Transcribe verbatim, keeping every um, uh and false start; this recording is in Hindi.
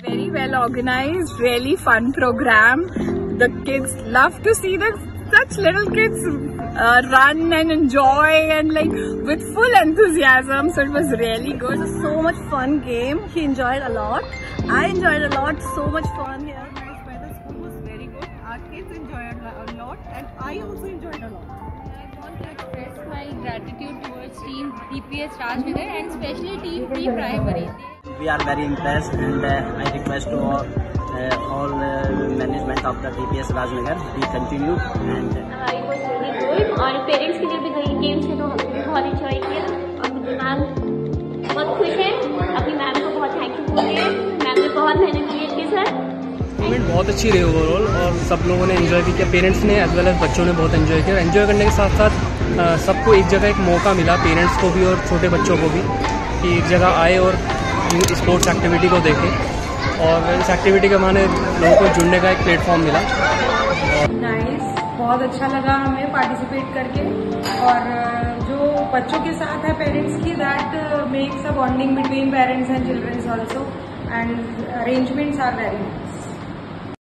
Very well organized, really fun program. The kids love to see the such little kids uh, run and enjoy and like with full enthusiasm. So it was really good. It was so much fun game. He enjoyed a lot. I enjoyed a lot. So much fun here. Nice weather. School was very good. Our kids enjoyed a lot, and I also enjoyed a lot. I want to express my gratitude towards Team D P S Rajnagar and especially Team Pre-Primary. We are very impressed, and uh, I request to all, uh, all uh, management of the D P S Rajnagar, we continue and. Uh, it was really good. और पेरेंट्स के लिए भी गई गेम्स थे तो हमने भी बहुत एंजॉय किया और मुझे मैम बहुत खुश है. अपनी मैम को बहुत थैंक यू बोल रही है. मैम ने बहुत मेहनत की इसके साथ. इवेंट बहुत अच्छी रही ओवरऑल और सब लोगों ने एंजॉय भी किया. पेरेंट्स ने एज वेल एज बच्चों ने बहुत एंजॉय किया. एंजॉय करने के साथ साथ सबको एक जगह एक मौका मिला, पेरेंट्स को भी और छोटे बच्चों को भी, कि एक जगह आए और स्पोर्ट्स एक्टिविटी को देखें और इस एक्टिविटी के बहाने लोगों को जुड़ने का एक प्लेटफॉर्म मिला. नाइस, बहुत अच्छा लगा हमें पार्टिसिपेट करके. और जो बच्चों के साथ है पेरेंट्स की, that makes a bonding between parents and childrens also, and arrangements are very nice.